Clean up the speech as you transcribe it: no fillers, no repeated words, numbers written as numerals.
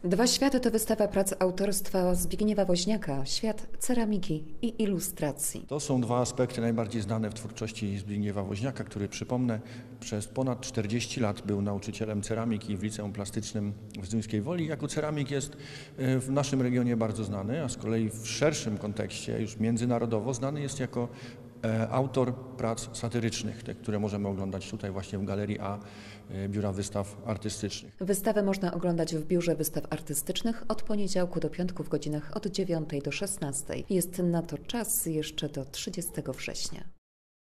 Dwa światy to wystawa prac autorstwa Zbigniewa Woźniaka, świat ceramiki i ilustracji. To są dwa aspekty najbardziej znane w twórczości Zbigniewa Woźniaka, który, przypomnę, przez ponad 40 lat był nauczycielem ceramiki w Liceum Plastycznym w Zduńskiej Woli. Jako ceramik jest w naszym regionie bardzo znany, a z kolei w szerszym kontekście, już międzynarodowo, znany jest jako autor prac satyrycznych, te, które możemy oglądać tutaj właśnie w Galerii A Biura Wystaw Artystycznych. Wystawę można oglądać w Biurze Wystaw Artystycznych od poniedziałku do piątku w godzinach od 9 do 16. Jest na to czas jeszcze do 30 września.